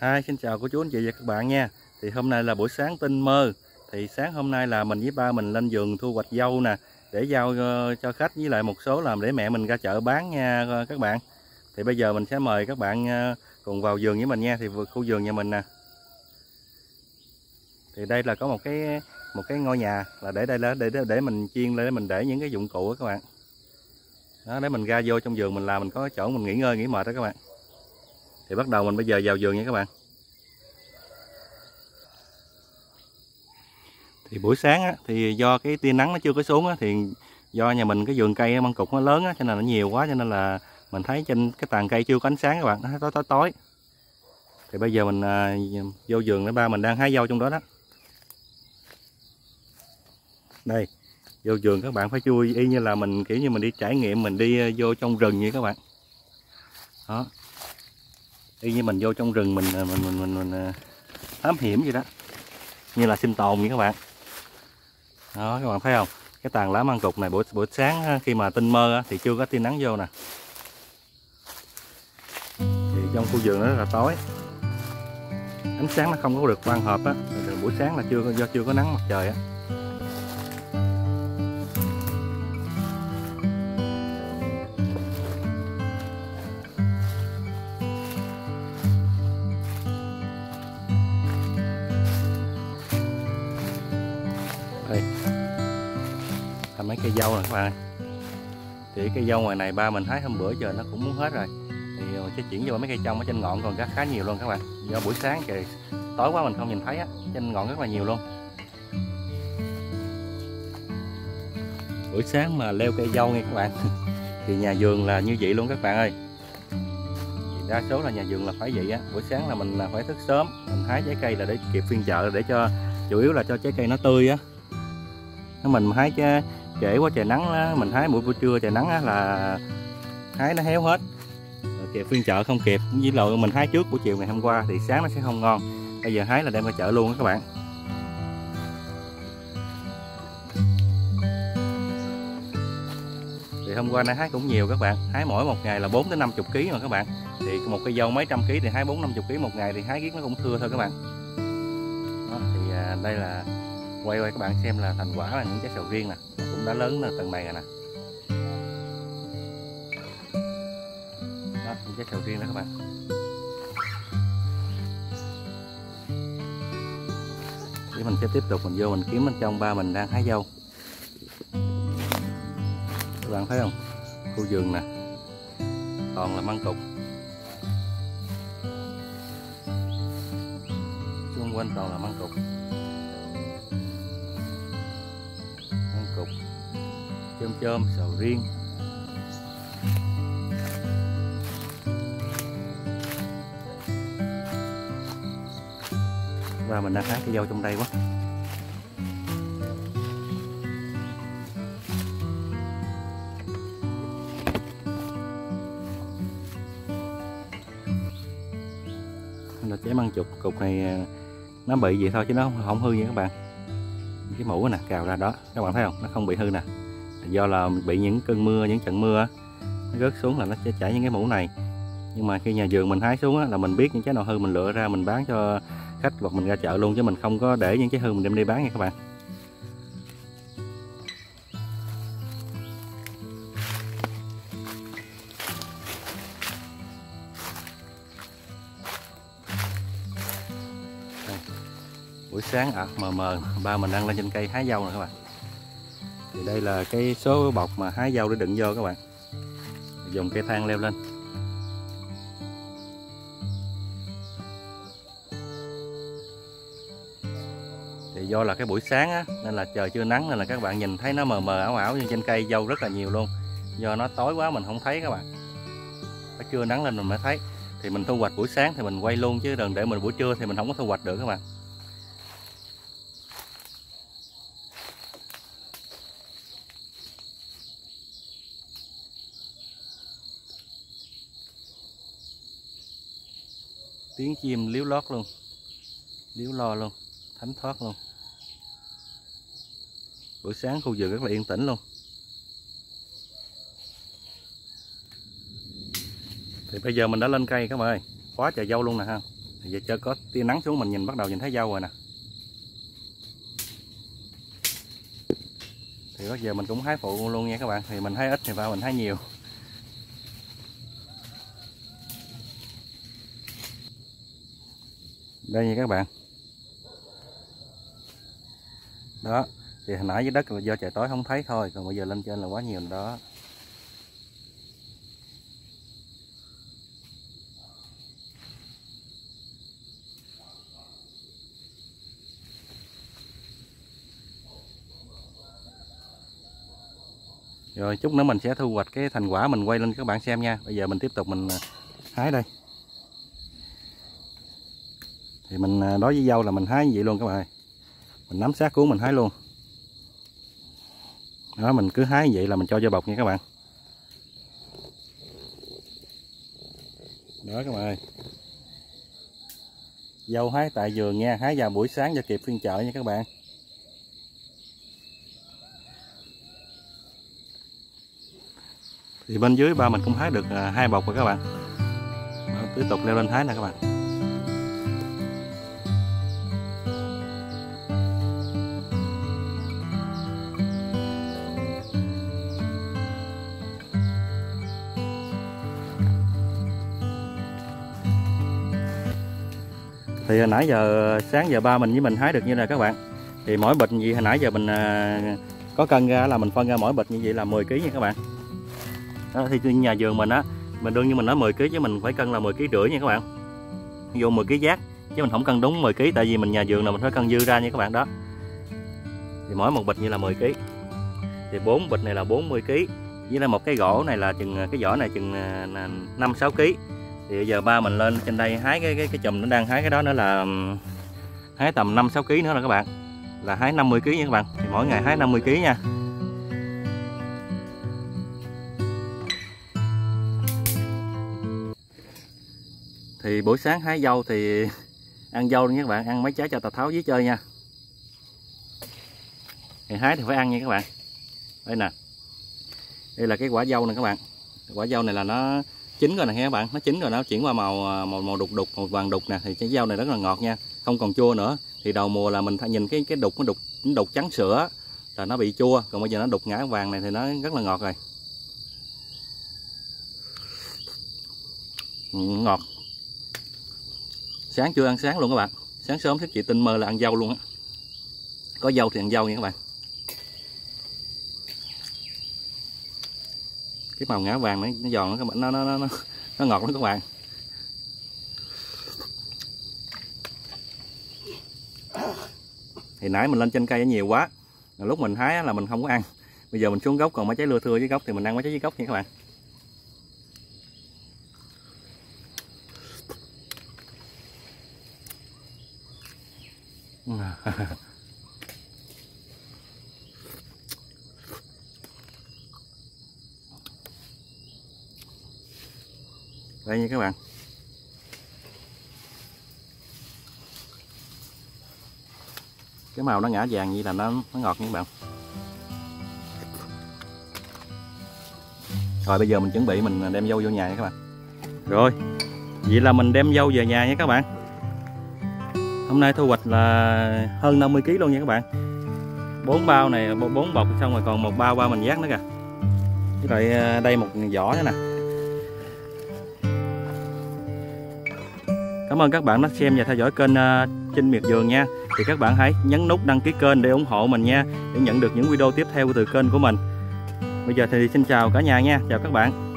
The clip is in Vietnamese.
Xin chào cô chú anh chị và các bạn nha. Thì hôm nay là buổi sáng tinh mơ. Thì sáng hôm nay là mình với ba mình lên vườn thu hoạch dâu nè, để giao cho khách, với lại một số làm để mẹ mình ra chợ bán nha các bạn. Thì bây giờ mình sẽ mời các bạn cùng vào vườn với mình nha. Thì khu vườn nhà mình nè. Thì đây là có một cái ngôi nhà là để đây là để mình chiên để mình để những cái dụng cụ đó các bạn. Đó, để mình ra vô trong vườn mình làm, mình có chỗ mình nghỉ ngơi nghỉ mệt đó các bạn. Thì bắt đầu mình bây giờ vào vườn nha các bạn. Thì buổi sáng á, thì do cái tia nắng nó chưa có xuống á, thì do nhà mình cái vườn cây măng cụt nó lớn á, cho nên nó nhiều quá, cho nên là mình thấy trên cái tàn cây chưa có ánh sáng các bạn, nó tối. Thì bây giờ mình vô vườn để ba mình đang hái dâu trong đó đó. Đây, vô vườn các bạn phải chú ý y như là mình kiểu như mình đi trải nghiệm, mình đi vô trong rừng vậy các bạn. Đó. Y như mình vô trong rừng mình thám hiểm vậy đó. Như là sinh tồn vậy các bạn. Đó, các bạn thấy không? Cái tàn lá măng cụt này buổi sáng khi mà tinh mơ thì chưa có tia nắng vô nè. Thì trong khu vườn nó rất là tối. Ánh sáng nó không có được quang hợp á. Buổi sáng là do chưa có nắng mặt trời á. Đây. Mấy cây dâu nè các bạn. Thì cây dâu ngoài này ba mình hái hôm bữa giờ nó cũng muốn hết rồi. Thì sẽ chuyển vô mấy cây trong ở trên ngọn còn khá nhiều luôn các bạn. Do buổi sáng trời tối quá mình không nhìn thấy á, trên ngọn rất là nhiều luôn. Buổi sáng mà leo cây dâu nha các bạn. Thì nhà vườn là như vậy luôn các bạn ơi. Thì đa số là nhà vườn là phải vậy á. Buổi sáng là mình phải thức sớm, mình hái trái cây là để kịp phiên chợ, để cho chủ yếu là cho trái cây nó tươi á. Mình hái trễ quá trời nắng á, mình hái buổi trưa trời nắng á là hái nó héo hết. Rồi kịp phiên chợ không kịp, với lại mình hái trước buổi chiều ngày hôm qua thì sáng nó sẽ không ngon. Bây giờ hái là đem ra chợ luôn á các bạn. Thì hôm qua nay hái cũng nhiều các bạn, hái mỗi một ngày là 4 đến 50 kg mà các bạn. Thì một cây dâu mấy trăm ký thì hái 4-50 kg một ngày, thì hái riết nó cũng thưa thôi các bạn. Đó, thì đây là quay các bạn xem là thành quả là những trái sầu riêng nè, cũng đã lớn là tầng này rồi nè. Đó, những trái sầu riêng đó các bạn. Để mình sẽ tiếp tục mình vô mình kiếm bên trong, ba mình đang hái dâu. Các bạn thấy không? Khu vườn nè, toàn là măng cụt. Xung quanh toàn là măng cụt. Cục chôm sầu riêng. Và mình đang hái cái dâu trong đây quá. Là trái măng cục này nó bị vậy thôi chứ nó không hư nha các bạn. Cái mũ nè cào ra đó, các bạn thấy không, nó không bị hư nè. Do là bị những cơn mưa, những trận mưa nó rớt xuống là nó sẽ chảy những cái mũ này. Nhưng mà khi nhà vườn mình hái xuống là mình biết những trái nào hư mình lựa ra mình bán cho khách, hoặc mình ra chợ luôn, chứ mình không có để những trái hư mình đem đi bán nha các bạn. Buổi sáng mờ mờ ba mình đang lên trên cây hái dâu nè các bạn. Thì đây là cái số bọc mà hái dâu để đựng vô các bạn. Dùng cây thang leo lên. Thì do là cái buổi sáng á, nên là trời chưa nắng nên là các bạn nhìn thấy nó mờ mờ ảo ảo, nhưng trên cây dâu rất là nhiều luôn. Do nó tối quá mình không thấy các bạn. Phải trưa nắng lên mình mới thấy. Thì mình thu hoạch buổi sáng thì mình quay luôn, chứ đừng để mình buổi trưa thì mình không có thu hoạch được các bạn. Tiếng chim líu lót luôn, líu lo luôn, thánh thoát luôn. Buổi sáng khu vườn rất là yên tĩnh luôn. Thì bây giờ mình đã lên cây các bạn ơi, quá trời dâu luôn nè ha. Thì giờ cho có tia nắng xuống mình bắt đầu nhìn thấy dâu rồi nè. Thì bây giờ mình cũng hái phụ luôn nha các bạn. Thì mình hái ít thì vào mình hái nhiều. Đây nha các bạn. Đó, thì hồi nãy dưới đất là do trời tối không thấy thôi, còn bây giờ lên trên là quá nhiều rồi đó. Rồi chút nữa mình sẽ thu hoạch cái thành quả, mình quay lên cho các bạn xem nha. Bây giờ mình tiếp tục mình hái đây. Thì mình đối với dâu là mình hái như vậy luôn các bạn ơi. Mình nắm sát cuốn mình hái luôn. Đó, mình cứ hái như vậy là mình cho vô bọc nha các bạn. Đó các bạn ơi. Dâu hái tại vườn nha, hái vào buổi sáng cho kịp phiên chợ nha các bạn. Thì bên dưới ba mình cũng hái được 2 bọc rồi các bạn. Đó, tiếp tục leo lên hái nè các bạn. Thì hồi nãy giờ sáng giờ ba mình với mình hái được như này các bạn. Thì mỗi bịch gì hồi nãy giờ mình có cân ra là mình phân ra mỗi bịch như vậy là 10 kg nha các bạn. Đó, thì nhà vườn mình á, mình đương nhiên mình nói 10 kg chứ mình phải cân là 10 kg rưỡi nha các bạn. Ví dụ 10 kg giác chứ mình không cân đúng 10 kg, tại vì mình nhà vườn là mình phải cân dư ra nha các bạn đó. Thì mỗi một bịch như là 10 kg. Thì 4 bịch này là 40 kg. Với lại một cái gỗ này là chừng, cái vỏ này chừng 5-6 kg. Thì bây giờ ba mình lên trên đây hái cái chùm nó đang hái cái đó nữa là hái tầm 5-6 kg nữa là các bạn. Là hái 50 kg nha các bạn. Thì mỗi ngày hái 50 kg nha. Thì buổi sáng hái dâu thì ăn dâu nha các bạn, ăn mấy trái cho Tào Tháo dưới chơi nha. Thì hái thì phải ăn nha các bạn. Đây nè. Đây là cái quả dâu nè các bạn. Quả dâu này là nó chín rồi nè các bạn, nó chín rồi nó chuyển qua màu đục đục, màu vàng đục nè, thì cái dâu này rất là ngọt nha, không còn chua nữa. Thì đầu mùa là mình nhìn cái đục nó đục trắng sữa là nó bị chua, còn bây giờ nó đục ngã vàng này thì nó rất là ngọt rồi. Ngọt. Sáng chưa ăn sáng luôn các bạn, sáng sớm thức chị tinh mơ là ăn dâu luôn á. Có dâu thì ăn dâu nha các bạn. Cái màu ngã vàng nó giòn nó các bạn, nó ngọt lắm các bạn. Thì nãy mình lên trên cây nhiều quá, lúc mình hái là mình không có ăn. Bây giờ mình xuống gốc còn mấy trái lưa thưa với gốc thì mình ăn mấy trái với gốc nha các bạn. Đây nha các bạn. Cái màu nó ngã vàng như là nó ngọt nha các bạn. Rồi bây giờ mình chuẩn bị mình đem dâu vô nhà nha các bạn. Rồi, vậy là mình đem dâu về nhà nha các bạn. Hôm nay thu hoạch là hơn 50 kg luôn nha các bạn. 4 bao này, 4 bọc xong rồi còn 1 bao ba mình vác nữa kìa. Với lại đây một vỏ nữa nè. Cảm ơn các bạn đã xem và theo dõi kênh Trinh Miệt Vườn nha. Thì các bạn hãy nhấn nút đăng ký kênh để ủng hộ mình nha, để nhận được những video tiếp theo từ kênh của mình. Bây giờ thì xin chào cả nhà nha, chào các bạn.